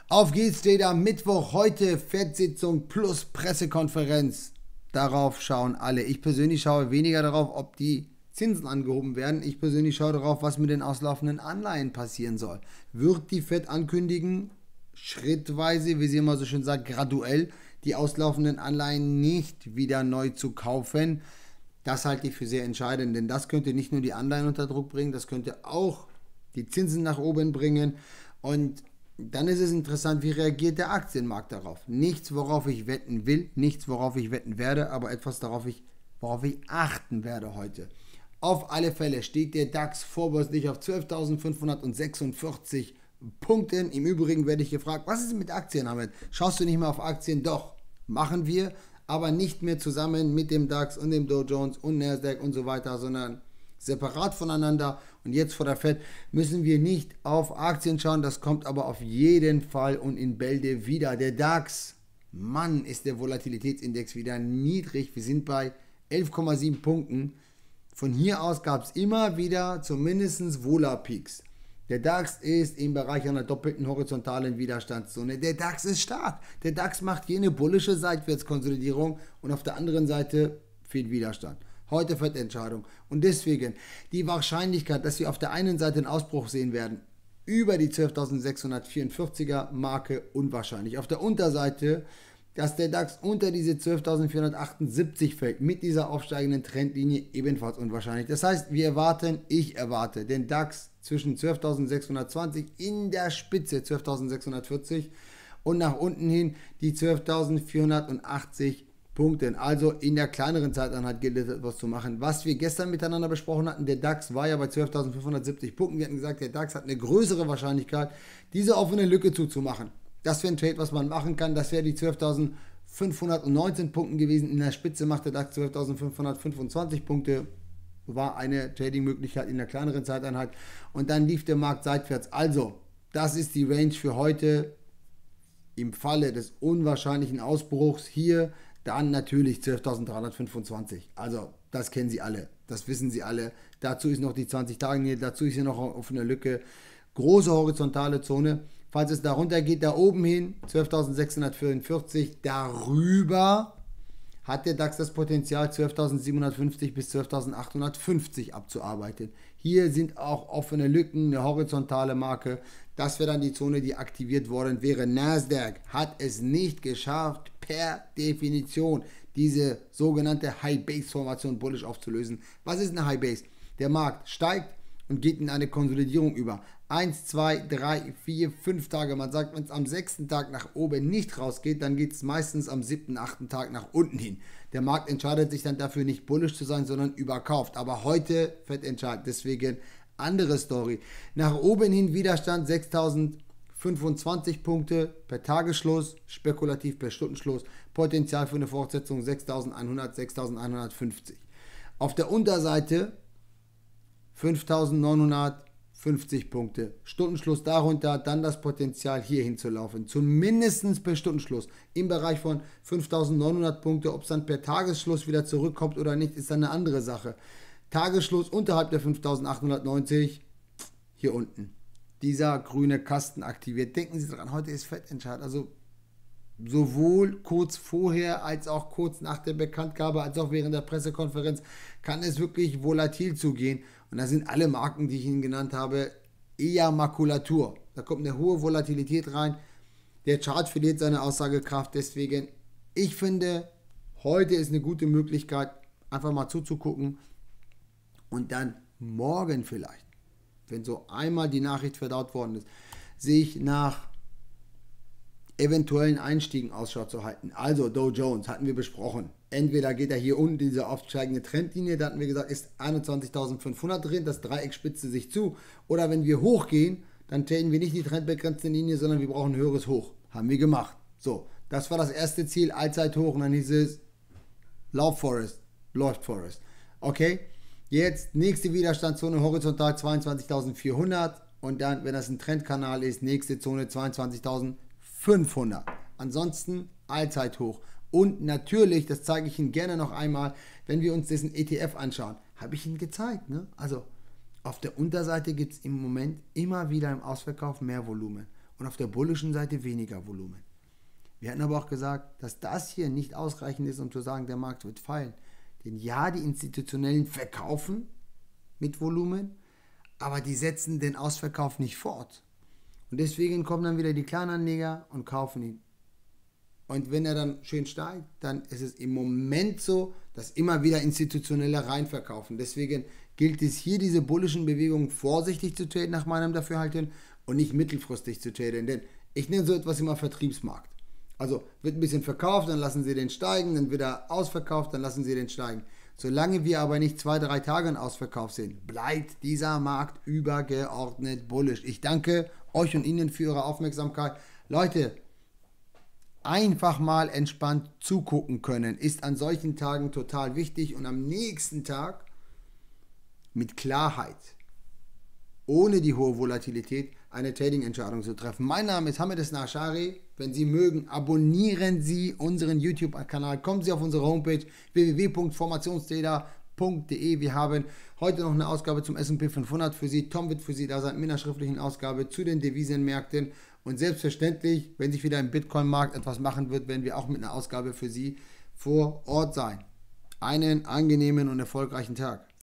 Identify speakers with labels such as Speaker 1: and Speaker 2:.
Speaker 1: Auf geht's, steht am Mittwoch, heute FED-Sitzung plus Pressekonferenz. Darauf schauen alle. Ich persönlich schaue weniger darauf, ob die Zinsen angehoben werden. Ich persönlich schaue darauf, was mit den auslaufenden Anleihen passieren soll. Wird die FED ankündigen, schrittweise, wie sie immer so schön sagt, graduell, die auslaufenden Anleihen nicht wieder neu zu kaufen? Das halte ich für sehr entscheidend, denn das könnte nicht nur die Anleihen unter Druck bringen, das könnte auch die Zinsen nach oben bringen. Und dann ist es interessant, wie reagiert der Aktienmarkt darauf. Nichts, worauf ich wetten will, nichts, worauf ich wetten werde, aber etwas, worauf ich achten werde heute. Auf alle Fälle steht der DAX vorbörslich auf 12.546 Punkten. Im Übrigen werde ich gefragt, was ist mit Aktien, Ahmed? Schaust du nicht mehr auf Aktien? Doch, machen wir, aber nicht mehr zusammen mit dem DAX und dem Dow Jones und Nasdaq und so weiter, sondern separat voneinander. Und jetzt vor der FED müssen wir nicht auf Aktien schauen, das kommt aber auf jeden Fall und in Bälde wieder. Der DAX, Mann, ist der Volatilitätsindex wieder niedrig. Wir sind bei 11,7 Punkten. Von hier aus gab es immer wieder zumindest Vola-Peaks. Der DAX ist im Bereich einer doppelten horizontalen Widerstandszone. Der DAX ist stark. Der DAX macht jene bullische Seitwärtskonsolidierung und auf der anderen Seite fehlt Widerstand. Heute FED-Entscheidung. Und deswegen die Wahrscheinlichkeit, dass wir auf der einen Seite einen Ausbruch sehen werden, über die 12.644er Marke unwahrscheinlich. Auf der Unterseite, dass der DAX unter diese 12.478 fällt, mit dieser aufsteigenden Trendlinie ebenfalls unwahrscheinlich. Das heißt, ich erwarte den DAX zwischen 12.620 in der Spitze 12.640 und nach unten hin die 12.480 Punkten. Also in der kleineren Zeiteinheit gilt es etwas zu machen. Was wir gestern miteinander besprochen hatten, der DAX war ja bei 12.570 Punkten. Wir hatten gesagt, der DAX hat eine größere Wahrscheinlichkeit, diese offene Lücke zuzumachen. Das wäre ein Trade, was man machen kann. Das wäre die 12.519 Punkten gewesen. In der Spitze macht der DAX 12.525 Punkte. War eine Trading-Möglichkeit in der kleineren Zeiteinheit. Und dann lief der Markt seitwärts. Also, das ist die Range für heute. Im Falle des unwahrscheinlichen Ausbruchs hier dann natürlich 12.325. Also, das kennen Sie alle. Das wissen Sie alle. Dazu ist noch die 20-Tage-Linie. Dazu ist hier noch eine offene Lücke. Große horizontale Zone. Falls es darunter geht, da oben hin 12.644. Darüber hat der DAX das Potenzial 12.750 bis 12.850 abzuarbeiten. Hier sind auch offene Lücken, eine horizontale Marke. Das wäre dann die Zone, die aktiviert worden wäre. Nasdaq hat es nicht geschafft, per Definition diese sogenannte High-Base-Formation bullish aufzulösen. Was ist eine High-Base? Der Markt steigt und geht in eine Konsolidierung über. 1, 2, 3, 4, 5 Tage. Man sagt, wenn es am 6. Tag nach oben nicht rausgeht, dann geht es meistens am 7., 8. Tag nach unten hin. Der Markt entscheidet sich dann dafür, nicht bullish zu sein, sondern überkauft. Aber heute FED entscheidet. Deswegen andere Story. Nach oben hin Widerstand 6.025 Punkte per Tagesschluss, spekulativ per Stundenschluss. Potenzial für eine Fortsetzung 6.100, 6.150. Auf der Unterseite 5.950 Punkte. Stundenschluss darunter, dann das Potenzial hier hinzulaufen. Zumindest per Stundenschluss im Bereich von 5.900 Punkte. Ob es dann per Tagesschluss wieder zurückkommt oder nicht, ist dann eine andere Sache. Tagesschluss unterhalb der 5.890, hier unten. Dieser grüne Kasten aktiviert. Denken Sie dran, heute ist FED-Entscheid. Also sowohl kurz vorher als auch kurz nach der Bekanntgabe, als auch während der Pressekonferenz kann es wirklich volatil zugehen. Und da sind alle Marken, die ich Ihnen genannt habe, eher Makulatur. Da kommt eine hohe Volatilität rein. Der Chart verliert seine Aussagekraft. Deswegen, ich finde, heute ist eine gute Möglichkeit, einfach mal zuzugucken. Und dann morgen vielleicht, wenn so einmal die Nachricht verdaut worden ist, sich nach eventuellen Einstiegen Ausschau zu halten. Also Dow Jones hatten wir besprochen. Entweder geht er hier unten diese aufsteigende Trendlinie, da hatten wir gesagt, ist 21.500 drin, das Dreieck spitze sich zu. Oder wenn wir hochgehen, dann traden wir nicht die trendbegrenzte Linie, sondern wir brauchen ein höheres Hoch. Haben wir gemacht. So, das war das erste Ziel, Allzeithoch, und dann hieß es läuft Forest. Okay, jetzt nächste Widerstandszone horizontal 22.400 und dann, wenn das ein Trendkanal ist, nächste Zone 22.500. Ansonsten Allzeithoch. Und natürlich, das zeige ich Ihnen gerne noch einmal, wenn wir uns diesen ETF anschauen, habe ich Ihnen gezeigt. Ne? Also auf der Unterseite gibt es im Moment immer wieder im Ausverkauf mehr Volumen. und auf der bullischen Seite weniger Volumen. Wir hatten aber auch gesagt, dass das hier nicht ausreichend ist, um zu sagen, der Markt wird fallen. Denn ja, die Institutionellen verkaufen mit Volumen, aber die setzen den Ausverkauf nicht fort. Und deswegen kommen dann wieder die Kleinanleger und kaufen ihn. Und wenn er dann schön steigt, dann ist es im Moment so, dass immer wieder Institutionelle reinverkaufen. Deswegen gilt es hier, diese bullischen Bewegungen vorsichtig zu traden, nach meinem Dafürhalten, und nicht mittelfristig zu traden. Denn ich nenne so etwas immer Vertriebsmarkt. Also wird ein bisschen verkauft, dann lassen Sie den steigen, dann wird er ausverkauft, dann lassen Sie den steigen. Solange wir aber nicht 2-3 Tage in Ausverkauf sind, bleibt dieser Markt übergeordnet bullisch. Ich danke euch und Ihnen für Ihre Aufmerksamkeit. Leute, einfach mal entspannt zugucken können, ist an solchen Tagen total wichtig, und am nächsten Tag mit Klarheit, ohne die hohe Volatilität, eine Trading-Entscheidung zu treffen. Mein Name ist Hamed Esnashari. Wenn Sie mögen, abonnieren Sie unseren YouTube-Kanal. Kommen Sie auf unsere Homepage www.formationstrader.de. Wir haben heute noch eine Ausgabe zum S&P 500 für Sie. Tom wird für Sie da sein mit einer schriftlichen Ausgabe zu den Devisenmärkten. Und selbstverständlich, wenn sich wieder im Bitcoin-Markt etwas machen wird, werden wir auch mit einer Ausgabe für Sie vor Ort sein. Einen angenehmen und erfolgreichen Tag.